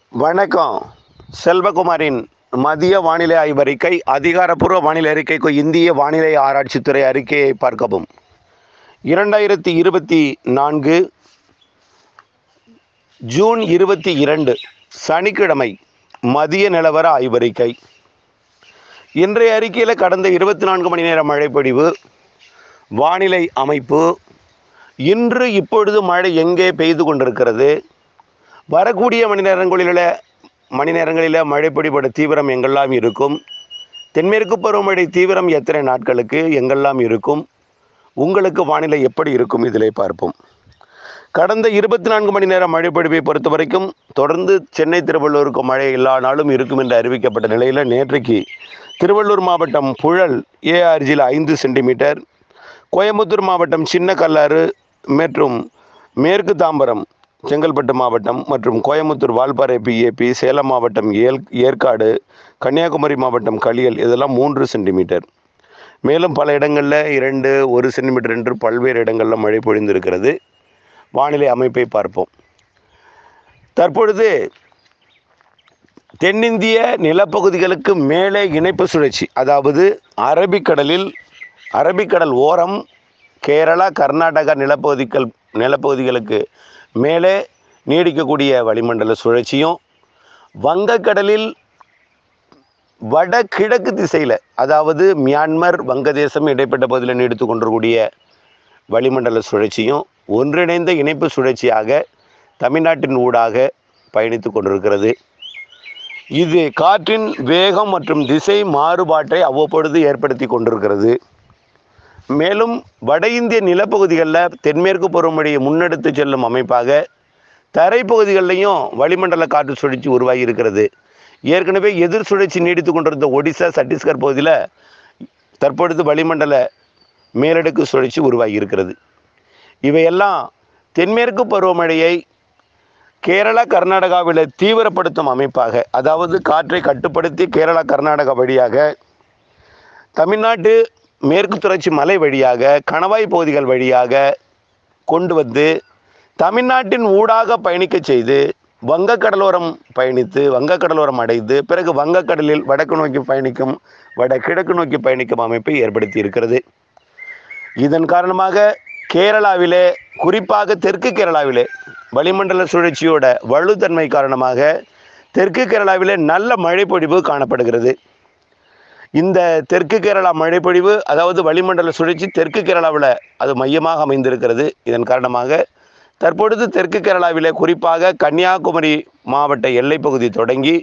வணக்கம். செல்வகுமாரின் மதிய வானிலை ஆய்வறிக்கை. அதிகாரப்பூர்வ வானிலை அறிக்கைக்கு இந்திய வானிலை ஆராய்ச்சித்துறை அறிக்கையை பார்க்கவும். 2024 ஜூன் 22 சனிக்கிழமை மதிய நிலவர ஆய்வறிக்கை. இன்றைய அறிக்கையில் கடந்த 24 மணி நேர மழைப்பொழிவு, வானிலை அமைப்பு, இன்று இப்பொழுது மழை எங்கே பெய்து கொண்டிருக்கிறது, வரக்கூடிய மணி நேரங்களில் மழைப்பொழிவோட தீவிரம் எங்கெல்லாம் இருக்கும், தென்மேற்கு பருவமழை தீவிரம் எத்தனை நாட்களுக்கு எங்கெல்லாம் இருக்கும், உங்களுக்கு வானிலை எப்படி இருக்கும், இதிலே பார்ப்போம். கடந்த 24 மணி நேரம் மழைப்பொழிவை பொறுத்த வரைக்கும் தொடர்ந்து சென்னை திருவள்ளூருக்கு மழை எல்லா நாளும் இருக்கும் என்று அறிவிக்கப்பட்ட நிலையில் நேற்றைக்கு திருவள்ளூர் மாவட்டம் புழல் ஏஆர்ஜியில் 5 சென்டிமீட்டர், கோயம்புத்தூர் மாவட்டம் சின்ன கல்லாறு மற்றும் மேற்கு தாம்பரம் செங்கல்பட்டு மாவட்டம் மற்றும் கோயம்புத்தூர் வால்பாறை பிஏபி, சேலம் மாவட்டம் ஏற்காடு, கன்னியாகுமரி மாவட்டம் களியல் இதெல்லாம் 3 சென்டிமீட்டர். மேலும் பல இடங்களில் 2, 1 சென்டிமீட்டர் என்று பல்வேறு இடங்களில் மழை பொழிந்திருக்கிறது. வானிலை அமைப்பை பார்ப்போம். தற்பொழுது தென்னிந்திய நிலப்பகுதிகளுக்கு மேலே இணைப்பு சுழற்சி, அதாவது அரபிக்கடல் ஓரம் கேரளா கர்நாடகா நிலப்பகுதிகளுக்கு மேலே நீடிக்கக்கூடிய வளிமண்டல சுழற்சியும், வங்கக்கடலில் வடகிழக்கு திசையில், அதாவது மியான்மர் வங்கதேசம் இடைப்பட்ட பகுதியில் நீடித்து கொண்டிருக்கூடிய வளிமண்டல சுழற்சியும் ஒன்றிணைந்த இணைப்பு சுழற்சியாக தமிழ்நாட்டின் ஊடாக பயணித்து கொண்டிருக்கிறது. இது காற்றின் வேகம் மற்றும் திசை மாறுபாட்டை அவ்வப்பொழுது ஏற்படுத்தி கொண்டிருக்கிறது. மேலும் வட இந்திய நிலப்பகுதிகளில் தென்மேற்கு பருவமழையை முன்னெடுத்து செல்லும் அமைப்பாக தரைப்பகுதிகளிலையும் வளிமண்டல காற்று சுழற்சி உருவாகி இருக்கிறது. ஏற்கனவே எதிர் சுழற்சி நீடித்து கொண்டிருந்த ஒடிசா சத்தீஸ்கர் பகுதியில் தற்பொழுது வளிமண்டல மேலடுக்கு சுழற்சி உருவாகி இருக்கிறது. இவையெல்லாம் தென்மேற்கு பருவமழையை கேரளா கர்நாடகாவில் தீவிரப்படுத்தும் அமைப்பாக, அதாவது காற்றை கட்டுப்படுத்தி கேரளா கர்நாடகா வழியாக தமிழ்நாட்டு மேற்கு தொடர்ச்சி மலை வழியாக கணவாய் பகுதிகள் வழியாக கொண்டு வந்து தமிழ்நாட்டின் ஊடாக பயணிக்க செய்து வங்கக்கடலோரம் அடைந்து பிறகு வங்கக்கடலில் வடக்கு நோக்கி பயணிக்கும் வடகிழக்கு நோக்கி பயணிக்கும் அமைப்பை ஏற்படுத்தி இருக்கிறது. இதன் காரணமாக கேரளாவிலே, குறிப்பாக தெற்கு கேரளாவிலே வளிமண்டல சுழற்சியோட வலுத்தன்மை காரணமாக தெற்கு கேரளாவிலே நல்ல மழைப்பொழிவு காணப்படுகிறது. இந்த தெற்கு கேரளா மழைப்பொழிவு, அதாவது வளிமண்டல சுழற்சி தெற்கு கேரளாவில் அது மையமாக அமைந்திருக்கிறது. இதன் காரணமாக தற்பொழுது தெற்கு கேரளாவிலே, குறிப்பாக கன்னியாகுமரி மாவட்ட எல்லைப்பகுதி தொடங்கி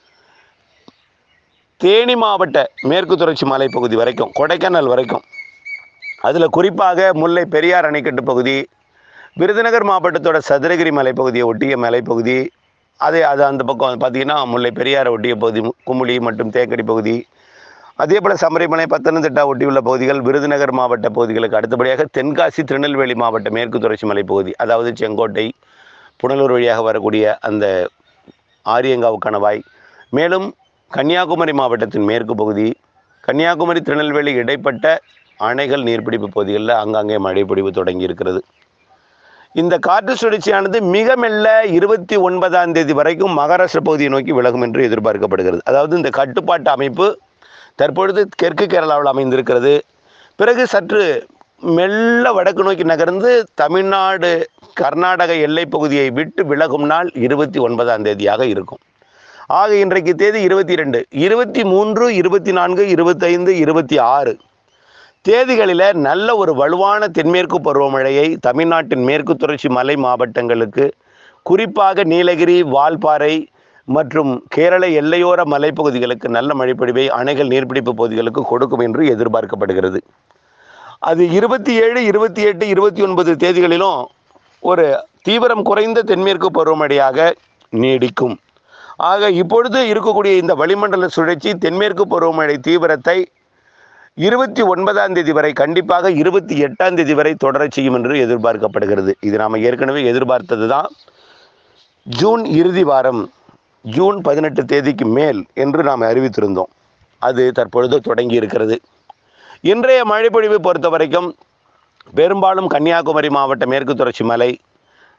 தேனி மாவட்ட மேற்கு தொடர்ச்சி மலைப்பகுதி வரைக்கும், கொடைக்கானல் வரைக்கும், அதில் குறிப்பாக முல்லை பெரியார் அணைக்கட்டு பகுதி, விருதுநகர் மாவட்டத்தோட சதுரகிரி மலைப்பகுதியை ஒட்டிய மலைப்பகுதி, அது அந்த பக்கம் பார்த்திங்கன்னா முல்லை பெரியாரை ஒட்டிய பகுதி, குமுளி மற்றும் தேக்கடி பகுதி, அதே போல் சமரிமலை பத்தனந்திட்டா ஒட்டியுள்ள பகுதிகள், விருதுநகர் மாவட்ட பகுதிகளுக்கு அடுத்தபடியாக தென்காசி திருநெல்வேலி மாவட்ட மேற்கு தொடர்ச்சி மலைப்பகுதி, அதாவது செங்கோட்டை புனலூர் வழியாக வரக்கூடிய அந்த ஆரியங்காவு கணவாய், மேலும் கன்னியாகுமரி மாவட்டத்தின் மேற்கு பகுதி, கன்னியாகுமரி திருநெல்வேலி இடைப்பட்ட அணைகள் நீர்பிடிப்பு பகுதிகளில் அங்கங்கே மழைப்பொழிவு தொடங்கி இருக்கிறது. இந்த காற்று சுழற்சியானது மிக மெல்ல 29ஆம் தேதி வரைக்கும் மகாராஷ்டிர பகுதியை நோக்கி விலகும் என்று எதிர்பார்க்கப்படுகிறது. அதாவது இந்த கட்டுப்பாட்டு அமைப்பு தற்பொழுது தெற்கு கேரளாவில் அமைந்திருக்கிறது. பிறகு சற்று மெல்ல வடக்கு நோக்கி நகர்ந்து தமிழ்நாடு கர்நாடக எல்லை பகுதியை விட்டு விலகும் நாள் 29ஆம் தேதியாக இருக்கும். ஆக இன்றைக்கு தேதி 22, 23, 24, 25, 26 தேதிகளில் நல்ல ஒரு வலுவான தென்மேற்கு பருவமழையை தமிழ்நாட்டின் மேற்கு தொடர்ச்சி மலை மாவட்டங்களுக்கு, குறிப்பாக நீலகிரி, வால்பாறை மற்றும் கேரள எல்லையோர மலைப்பகுதிகளுக்கு நல்ல மழைப்பொழிவை அணைகள் நீர்பிடிப்பு பகுதிகளுக்கு கொடுக்கும் என்று எதிர்பார்க்கப்படுகிறது. அது 27, 28, 29 தேதிகளிலும் ஒரு தீவிரம் குறைந்த தென்மேற்கு பருவமழையாக நீடிக்கும். ஆக இப்பொழுது இருக்கக்கூடிய இந்த வளிமண்டல சுழற்சி தென்மேற்கு பருவமழை தீவிரத்தை 29ஆம் தேதி வரை, கண்டிப்பாக 28ஆம் தேதி வரை தொடரச் செய்யும் என்று எதிர்பார்க்கப்படுகிறது. இது நாம் ஏற்கனவே எதிர்பார்த்தது தான். ஜூன் இறுதி வாரம், ஜூன் 18 தேதிக்கு மேல் என்று நாம் அறிவித்திருந்தோம். அது தற்பொழுது தொடங்கி இருக்கிறது. இன்றைய மழைப்பொழிவை பொறுத்த வரைக்கும் பெரும்பாலும் கன்னியாகுமரி மாவட்ட மேற்கு தொடர்ச்சி மலை,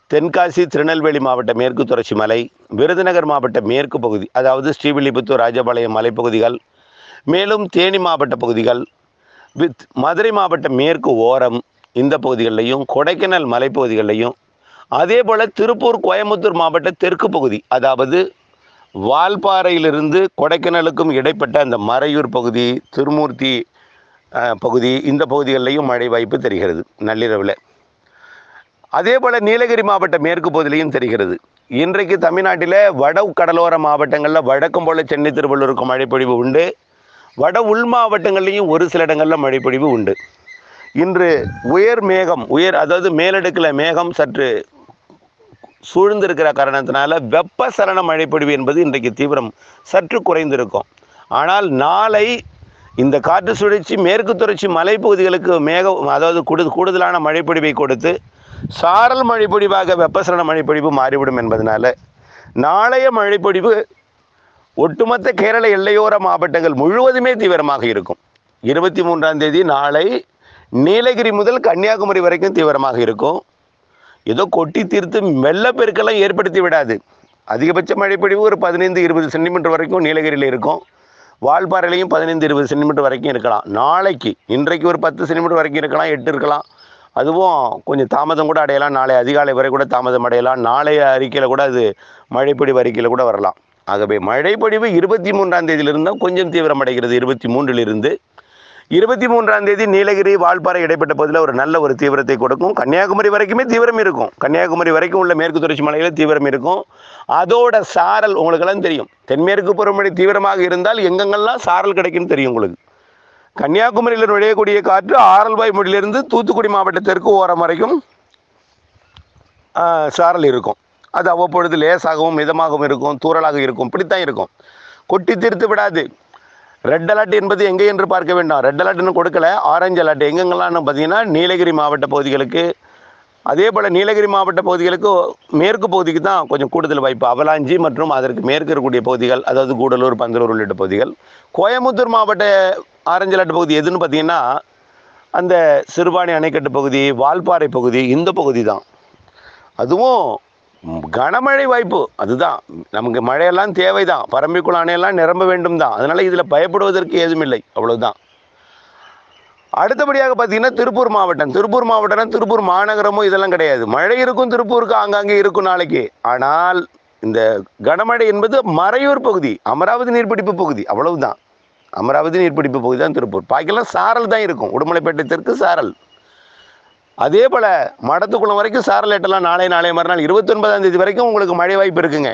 தென்காசி திருநெல்வேலி மாவட்ட மேற்கு தொடர்ச்சி மலை, விருதுநகர் மாவட்ட மேற்கு பகுதி, அதாவது ஸ்ரீவில்லிபுத்தூர் ராஜபாளையம் மலைப்பகுதிகள், மேலும் தேனி மாவட்ட பகுதிகள், மதுரை மாவட்ட மேற்கு ஓரம் இந்த பகுதிகளிலையும், கொடைக்கானல் மலைப்பகுதிகளிலையும், அதே போல் திருப்பூர் கோயம்புத்தூர் மாவட்ட தெற்கு பகுதி, அதாவது வால்பாறையிலிருந்து கொடைக்கானலுக்கும் இடைப்பட்ட அந்த மறையூர் பகுதி, திருமூர்த்தி பகுதி, இந்த பகுதிகளிலையும் மழை வாய்ப்பு தெரிகிறது நள்ளிரவில். அதே போல் நீலகிரி மாவட்ட மேற்கு பகுதியிலையும் தெரிகிறது. இன்றைக்கு தமிழ்நாட்டில் வட கடலோர மாவட்டங்களில் வழக்கம் போல் சென்னை திருவள்ளூருக்கு மழைப்பொழிவு உண்டு. வட உள் மாவட்டங்கள்லேயும் ஒரு சில இடங்களில் மழைப்பொழிவு உண்டு. இன்று அதாவது மேலடுக்கில் மேகம் சற்று சூழ்ந்திருக்கிற காரணத்தினால வெப்பசலன மழைப்பொழிவு என்பது இன்றைக்கு தீவிரம் சற்று குறைந்திருக்கும். ஆனால் நாளை இந்த காற்று சுழற்சி மேற்கு தொடர்ச்சி மலைப்பகுதிகளுக்கு அதாவது கூடுதலான மழைப்பொழிவை கொடுத்து சாரல் மழைப்பொழிவாக வெப்பசலன மழைப்பொழிவு மாறிவிடும் என்பதனால நாளைய மழைப்பொழிவு ஒட்டுமொத்த கேரள எல்லையோர மாவட்டங்கள் முழுவதுமே தீவிரமாக இருக்கும். 23ஆம் தேதி நாளை நீலகிரி முதல் கன்னியாகுமரி வரைக்கும் தீவிரமாக இருக்கும். ஏதோ கொட்டி தீர்த்து வெள்ளப்பெருக்கெல்லாம் ஏற்படுத்தி விடாது. அதிகபட்ச மழைப்பொழிவு ஒரு 15-20 சென்டிமீட்டர் வரைக்கும் நீலகிரியில் இருக்கும். வால்பாறையிலையும் 15-20 சென்டிமீட்டர் வரைக்கும் இருக்கலாம். இன்றைக்கு ஒரு 10 சென்டிமீட்டர் வரைக்கும் இருக்கலாம், 8 இருக்கலாம். அதுவும் கொஞ்சம் தாமதம் கூட அடையலாம். நாளை அதிகாலை வரை கூட தாமதம் அடையலாம். நாளைய அறிக்கையில் கூட அது மழைப்பொழிவு அறிக்கையில் கூட வரலாம். ஆகவே மழைப்பொழிவு 23ஆம் தேதியிலிருந்து தான் கொஞ்சம் தீவிரம் அடைகிறது. 23லிருந்து 23ஆம் தேதி நீலகிரி வால்பாறை இடைப்பட்ட பகுதியில் ஒரு நல்ல ஒரு தீவிரத்தை கொடுக்கும். கன்னியாகுமரி வரைக்குமே தீவிரம் இருக்கும். கன்னியாகுமரி வரைக்கும் உள்ள மேற்கு தொடர்ச்சி மலையில் தீவிரம் இருக்கும். அதோட சாரல் உங்களுக்கெல்லாம் தெரியும். தென்மேற்கு பருவமழை தீவிரமாக இருந்தால் எங்கெங்கெல்லாம் சாரல் கிடைக்குன்னு தெரியும் உங்களுக்கு. கன்னியாகுமரியில் நுழையக்கூடிய காற்று ஆரல்வாய்மொழியிலிருந்து தூத்துக்குடி மாவட்டத்திற்கு ஓரம் வரைக்கும் சாரல் இருக்கும். அது அவ்வப்பொழுது லேசாகவும் மிதமாகவும் இருக்கும், தூறலாக இருக்கும், இப்படித்தான் இருக்கும். கொட்டி தீர்த்து விடாது. ரெட் அலர்ட் என்பது எங்கே என்று பார்க்க வேண்டாம். ரெட் அலர்ட்னு கொடுக்கல, ஆரஞ்சு அலர்ட் எங்கெங்கெல்லாம் பார்த்தீங்கன்னா நீலகிரி மாவட்ட பகுதிகளுக்கு, அதே போல் நீலகிரி மாவட்ட பகுதிகளுக்கு மேற்கு பகுதிக்கு தான் கொஞ்சம் கூடுதல் வாய்ப்பு. அவலாஞ்சி மற்றும் அதற்கு மேற்கு இருக்கக்கூடிய பகுதிகள், அதாவது கூடலூர், பந்தலூர் உள்ளிட்ட பகுதிகள். கோயம்புத்தூர் மாவட்ட ஆரஞ்சு அலர்ட் பகுதி எதுன்னு பார்த்தீங்கன்னா அந்த சிறுபாணி அணைக்கட்டு பகுதி, வால்பாறை பகுதி, இந்த பகுதி தான். அதுவும் கனமழை வாய்ப்பு. அதுதான் நமக்கு மழையெல்லாம் தேவைதான். பரம்பிக்குளம் அணையெல்லாம் நிரம்ப வேண்டும் தான். அதனால் இதில் பயப்படுவதற்கு ஏதுமில்லை, அவ்வளவுதான். அடுத்தபடியாக பார்த்தீங்கன்னா திருப்பூர் மாவட்டம்னா திருப்பூர் மாநகரமோ இதெல்லாம் கிடையாது. மழை இருக்கும், திருப்பூருக்கு ஆங்காங்கே இருக்கும் நாளைக்கு. ஆனால் இந்த கனமழை என்பது மறையூர் பகுதி, அமராவதி நீர்பிடிப்பு பகுதி, அவ்வளவுதான். அமராவதி நீர்பிடிப்பு பகுதி தான் திருப்பூர். பாக்கெல்லாம் சாரல் தான் இருக்கும். உடுமலைப்பேட்டை தெற்கு சாரல். அதே போல் மடத்துக்குளம் வரைக்கும் சாரல் எட்டலாம். நாளை மறுநாள் 29ஆம் தேதி வரைக்கும் உங்களுக்கு மழை வாய்ப்பு இருக்குங்க.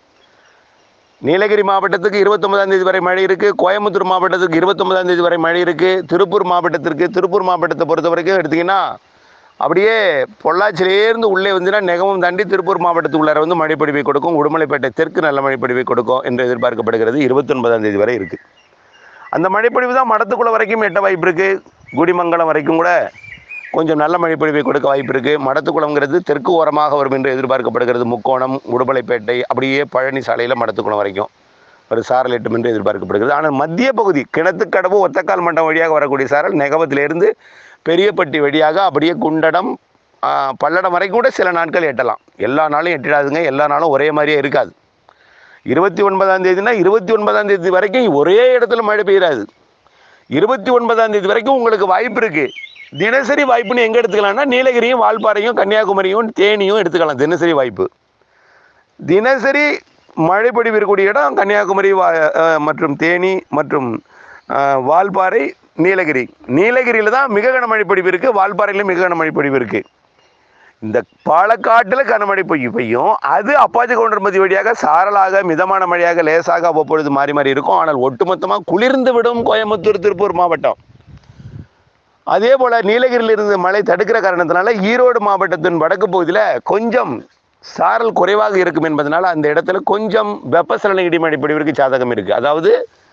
நீலகிரி மாவட்டத்துக்கு 29ஆம் தேதி வரை மழை இருக்குது. கோயம்புத்தூர் மாவட்டத்துக்கு 29ஆம் தேதி வரை மழை இருக்குது. திருப்பூர் மாவட்டத்தை பொறுத்த வரைக்கும் எடுத்திங்கன்னா அப்படியே பொள்ளாச்சியிலேருந்து உள்ளே வந்துன்னா நெகமும் தாண்டி திருப்பூர் மாவட்டத்துக்குள்ளார வந்து மழைப்பொழிவை கொடுக்கும். உடுமலைப்பேட்டை தெற்கு நல்ல மழைப்பொழிவை கொடுக்கும் என்று எதிர்பார்க்கப்படுகிறது. 29ஆம் தேதி வரை இருக்குது. அந்த மழைப்பொழிவு தான் மடத்துக்குளம் வரைக்கும் எட்ட வாய்ப்பு இருக்குது. குடிமங்கலம் வரைக்கும் கூட கொஞ்சம் நல்ல மழைப்பொழிவை கொடுக்க வாய்ப்பு இருக்குது. மடத்துக்குளம்ங்கிறது தெற்கு ஓரமாக வரும் என்று எதிர்பார்க்கப்படுகிறது. முக்கோணம், உடுமலைப்பேட்டை, அப்படியே பழனி சாலையில் மடத்துக்குளம் வரைக்கும் ஒரு சாரல் எட்டும் என்று எதிர்பார்க்கப்படுகிறது. ஆனால் மத்திய பகுதி கிணத்துக்கடவு, ஒத்தக்கால் மண்டம் வழியாக வரக்கூடிய சாரல் நெகவத்திலிருந்து பெரியப்பட்டி வழியாக அப்படியே குண்டடம், பல்லடம் வரைக்கும் கூட சில நாட்கள் எட்டலாம். எல்லா நாளும் எட்டிடாதுங்க. எல்லா நாளும் ஒரே மாதிரியே இருக்காது. 29ஆம் தேதினா 29ஆம் தேதி வரைக்கும் ஒரே இடத்துல மழை பெய்யாது. 29ஆம் தேதி வரைக்கும் உங்களுக்கு வாய்ப்பு இருக்குது. தினசரி வாய்ப்புன்னு எங்கே எடுத்துக்கலாம்னா நீலகிரியும், வால்பாறையும், கன்னியாகுமரியும், தேனியும் எடுத்துக்கலாம். தினசரி வாய்ப்பு. தினசரி மழைப்பொழிவு இருக்கக்கூடிய இடம் கன்னியாகுமரி மற்றும் தேனி மற்றும் வால்பாறை, நீலகிரியில் தான் மிக கன மழைப்பொழிவு இருக்குது. வால்பாறையிலும் மிக கன மழைப்பொழிவு இருக்குது. இந்த பாலக்காட்டில் கனமழை பெய்யும். அது அப்பாச்சி கவுண்டர்மதி வழியாக சாரலாக மிதமான மழையாக லேசாக அவ்வப்பொழுது மாறி மாறி இருக்கும். ஆனால் ஒட்டுமொத்தமாக குளிர்ந்து விடும் கோயம்புத்தூர், திருப்பூர் மாவட்டம். அதே போல் நீலகிரியிலிருந்து மழை தடுக்கிற காரணத்தினால ஈரோடு மாவட்டத்தின் வடக்கு பகுதியில் கொஞ்சம் சாரல் குறைவாக இருக்கும் என்பதனால அந்த இடத்துல கொஞ்சம் வெப்பசலன இடிமழை பொழிவிற்கு சாதகம் இருக்குது. அதாவது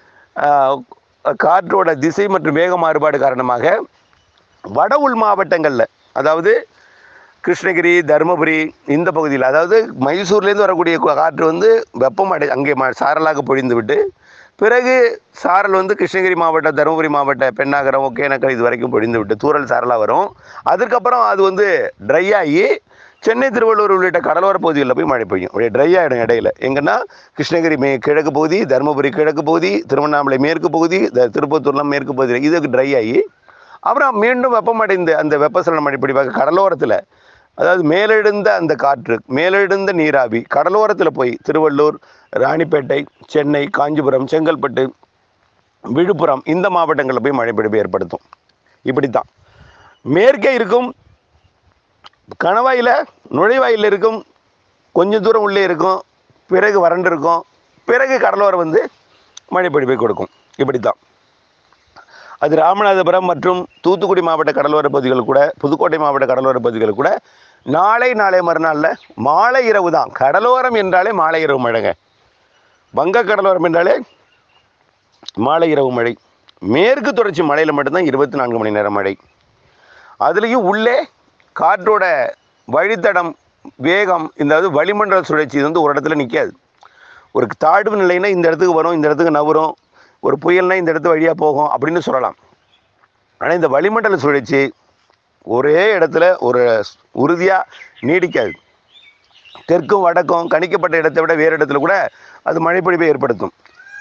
காற்றோட திசை மற்றும் வேக மாறுபாடு காரணமாக வட உள் மாவட்டங்களில், அதாவது கிருஷ்ணகிரி, தருமபுரி இந்த பகுதியில், அதாவது மைசூர்லேருந்து வரக்கூடிய காற்று வந்து வெப்பம் அங்கே சாரலாக பொழிந்து விட்டு பிறகு சாரல் வந்து கிருஷ்ணகிரி மாவட்டம், தருமபுரி மாவட்ட, பெண்ணாகரம், ஒகேனக்கல் இது வரைக்கும் பொழிந்து விட்டு தூரல் சாரலாக வரும். அதுக்கப்புறம் அது வந்து ட்ரை ஆகி சென்னை திருவள்ளூர் உள்ளிட்ட கடலோர பகுதிகளில் போய் மழை பெய்யும். அப்படியே ட்ரை ஆகிடும் இடையில. எங்கன்னா கிருஷ்ணகிரி கிழக்கு பகுதி, தருமபுரி கிழக்கு பகுதி, திருவண்ணாமலை மேற்கு பகுதி, திருப்பத்தூர்லாம் மேற்கு பகுதியில் இதுக்கு ட்ரை ஆகி அப்புறம் மீண்டும் வெப்பமடைந்து அந்த வெப்பசலன மழை பொழிவாக கடலோரத்தில், அதாவது மேலெழுந்த அந்த காற்று, மேலெழுந்த நீராவி கடலோரத்தில் போய் திருவள்ளூர், ராணிப்பேட்டை, சென்னை, காஞ்சிபுரம், செங்கல்பட்டு, விழுப்புரம் இந்த மாவட்டங்களில் போய் மழை பொழிவு ஏற்படுத்தும். இப்படித்தான் மேற்கே இருக்கும் கணவாயில் நுழைவாயில் இருக்கும், கொஞ்சம் தூரம் உள்ளே இருக்கும், பிறகு வறண்டு இருக்கும், பிறகு கடலோரம் வந்து மழை பொழிவை கொடுக்கும். இப்படித்தான் அது ராமநாதபுரம் மற்றும் தூத்துக்குடி மாவட்ட கடலோர பகுதிகள் கூட, புதுக்கோட்டை மாவட்ட கடலோர பகுதிகள் கூட நாளை மறுநாளில் மாலை இரவு தான். கடலோரம் என்றாலே மாலை இரவு மழைங்க. வங்க கடலோரம் என்றாலே மாலை இரவு மழை. மேற்கு தொடர்ச்சி மழையில் மட்டும்தான் 24 மணி நேரம் மழை. அதுலேயும் உள்ளே காற்றோட வழித்தடம், வேகம், இந்த வளிமண்டல சுழற்சி இது வந்து ஒரு இடத்துல நிற்காது. ஒரு தாழ்வு நிலைன்னா இந்த இடத்துக்கு வரும், இந்த இடத்துக்கு நவரும், ஒரு புயல்னா இந்த இடத்து வழியாக போகும் அப்படின்னு சொல்லலாம். ஆனால் இந்த வளிமண்டல சுழற்சி ஒரே இடத்துல ஒரு உறுதியாக நீடிக்காது. தெற்கும் வடக்கும் கணிக்கப்பட்ட இடத்தை விட வேறு இடத்துல கூட அது மழைப்பொழிவை ஏற்படுத்தும்.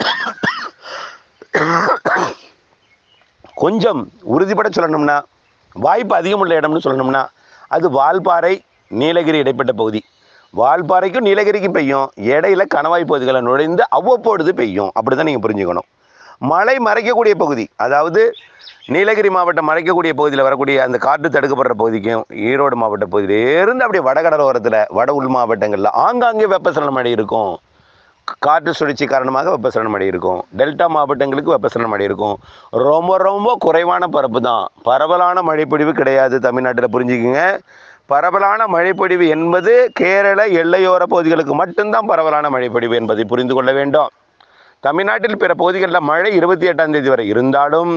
கொஞ்சம் உறுதிப்பட சொல்லணும்னா, வாய்ப்பு அதிகமுள்ள இடம்னு சொல்லணும்னா அது வால்பாறை, நீலகிரி இடைப்பட்ட பகுதி. வால்பாறைக்கும் நீலகிரிக்கும் பெய்யும், இடையில கணவாய் பகுதிகளை நுழைந்து அவ்வப்பொழுது பெய்யும். அப்படி தான் நீங்கள் புரிஞ்சுக்கணும். மழை மறைக்கக்கூடிய பகுதி, அதாவது நீலகிரி மாவட்டம் மறைக்கக்கூடிய பகுதியில் வரக்கூடிய அந்த காற்று தடுக்கப்படுற பகுதிக்கும் ஈரோடு மாவட்ட பகுதியிலேருந்து அப்படியே வடகடலோரத்தில் வட உள் மாவட்டங்களில் ஆங்காங்கே வெப்பசலன மழை இருக்கும். காற்று சுழற்சி காரணமாக வெப்பசலன மழை இருக்கும். டெல்டா மாவட்டங்களுக்கு வெப்பசலன மழை இருக்கும். ரொம்ப ரொம்ப குறைவான பரப்பு தான், பரவலான மழைப்பொழிவு கிடையாது தமிழ்நாட்டில். புரிஞ்சுக்குங்க, பரவலான மழைப்பொழிவு என்பது கேரள எல்லையோர பகுதிகளுக்கு மட்டும்தான் பரவலான மழைப்பொழிவு என்பதை புரிந்து கொள்ள வேண்டும். தமிழ்நாட்டில் பிற பகுதிகளில் மழை 28ஆம் தேதி வரை இருந்தாலும்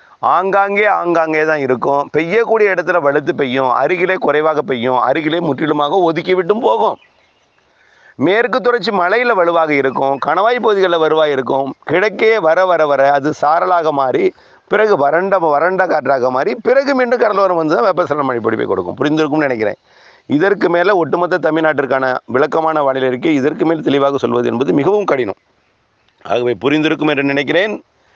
ஆங்காங்கே தான் இருக்கும். பெய்யக்கூடிய இடத்துல வலுத்து பெய்யும், அருகிலே குறைவாக பெய்யும், அருகிலே முற்றிலுமாக ஒதுக்கி விட்டும் போகும். மேற்கு தொடர்ச்சி மலையில் வலுவாக இருக்கும், கணவாய் பகுதிகளில் வலுவாக இருக்கும். கிழக்கே வர வர வர அது சாரலாக மாறி பிறகு வறண்ட காற்றாக மாறி பிறகு மீண்டும் கடலோரம் வந்து தான் வெப்பசலன மழை பொழிவை கொடுக்கும். புரிந்திருக்கும்னு நினைக்கிறேன். இதற்கு மேலே ஒட்டுமொத்த தமிழ்நாட்டிற்கான விளக்கமான வானிலை இருக்கை இதற்கு மேல் தெளிவாக சொல்வது என்பது மிகவும் கடினம். ஆகவே புரிந்திருக்கும் என்று நினைக்கிறேன்.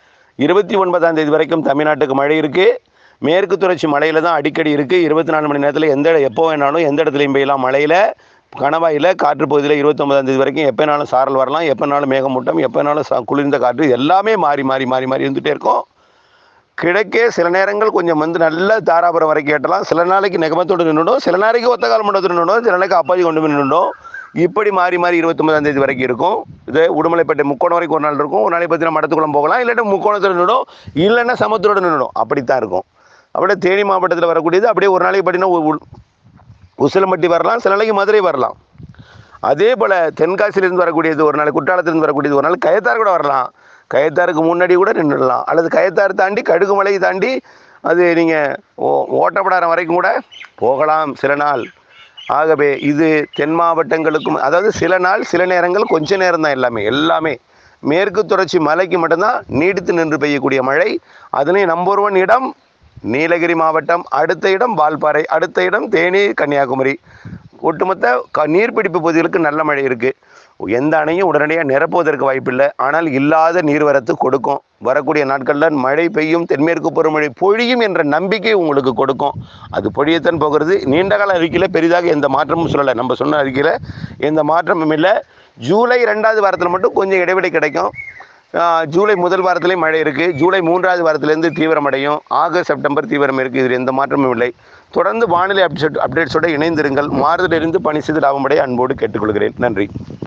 29ஆம் தேதி வரைக்கும் தமிழ்நாட்டுக்கு மழை இருக்குது. மேற்கு தொடர்ச்சி மலையில் தான் அடிக்கடி இருக்குது. 24 மணி நேரத்தில் எப்போ வேணாலும் எந்த இடத்துலையும் பெய்யலாம். மழையில், கணவாயில், காற்று பகுதியில் 29ஆம் தேதி வரைக்கும் எப்போனாலும் சாரல் வரலாம், எப்போனாலும் மேகமூட்டம், எப்போனாலும் குளிர்ந்த காற்று எல்லாமே மாறி இருந்துகிட்டே இருக்கும். கிழக்கே சில நேரங்கள் கொஞ்சம் வந்து நல்ல தாராபுரம் வரைக்கும் ஏட்டலாம். சில நாளைக்கு நெகமத்தோடு நின்றுடும், சில நாளைக்கு ஒத்தக்கால் மண்டலத்தோடு நின்றுடும், சில நாளைக்கு அப்பாஜி கொண்டு போய் நின்றுடும். இப்படி மாறி 29ஆம் தேதி வரைக்கும் இருக்கும். இது உடுமலைப்பேட்டை முக்கோணம் வரைக்கும் ஒரு நாள் இருக்கும். ஒரு நாளைக்கு பார்த்தீங்கன்னா மடத்துக்குளம் போகலாம், இல்லாட்டி முக்கோணத்தில் நின்றுடும், இல்லைன்னா சமுத்திரோடு நின்றுடும். அப்படித்தான் இருக்கும். அப்படியே தேனி மாவட்டத்தில் வரக்கூடியது அப்படியே ஒரு நாளைக்கு பார்த்தீங்கன்னா உசிலம்பட்டி வரலாம், சில நாளைக்கு மதுரை வரலாம். அதே போல் தென்காசியிலேருந்து வரக்கூடியது ஒரு நாள், குற்றாலத்திலேருந்து வரக்கூடியது ஒரு நாள், கயத்தாறு கூட வரலாம். கயத்தாருக்கு முன்னாடி கூட நின்றுடலாம், அல்லது கயத்தாறு தாண்டி கடுகுமலை தாண்டி அது நீங்கள் ஓட்டப்படாரம் வரைக்கும் கூட போகலாம் சில நாள். ஆகவே இது தென் மாவட்டங்களுக்கும், அதாவது சில நாள் சில நேரங்கள் கொஞ்ச நேரம் தான் எல்லாமே மேற்கு தொடர்ச்சி மலைக்கு மட்டும்தான் நீடித்து நின்று பெய்யக்கூடிய மழை. அதுலேயும் நம்பர் 1 இடம் நீலகிரி மாவட்டம், அடுத்த இடம் வால்பாறை, அடுத்த இடம் தேனி, கன்னியாகுமரி. ஒட்டுமொத்த நீர்பிடிப்பு பகுதிகளுக்கு நல்ல மழை இருக்குது. எந்த அணையும் உடனடியாக நிரப்புவதற்கு வாய்ப்பில்லை. ஆனால் இல்லாத நீர்வரத்து கொடுக்கும். வரக்கூடிய நாட்களில் மழை பெய்யும், தென்மேற்கு பருவமழை பொழியும் என்ற நம்பிக்கை உங்களுக்கு கொடுக்கும். அது பொழியத்தான் போகிறது. நீண்டகால அறிக்கையில் பெரிதாக எந்த மாற்றமும் சொல்லலை. நம்ம சொன்ன அறிக்கையில் எந்த மாற்றமும் இல்லை. ஜூலை 2வது வாரத்தில் மட்டும் கொஞ்சம் இடைவெளி கிடைக்கும். ஜூலை முதல் வாரத்திலேயும் மழை இருக்குது. ஜூலை 3வது வாரத்திலேருந்து தீவிரமடையும். ஆகஸ்ட், செப்டம்பர் தீவிரம் இருக்குது. இதில் எந்த மாற்றமும் இல்லை. தொடர்ந்து வானிலை அப்டேட்ஸோடு இணைந்திருங்கள். மாறுதலிருந்து பணி செய்து லாபமடைய அன்போடு கேட்டுக்கொள்கிறேன். நன்றி.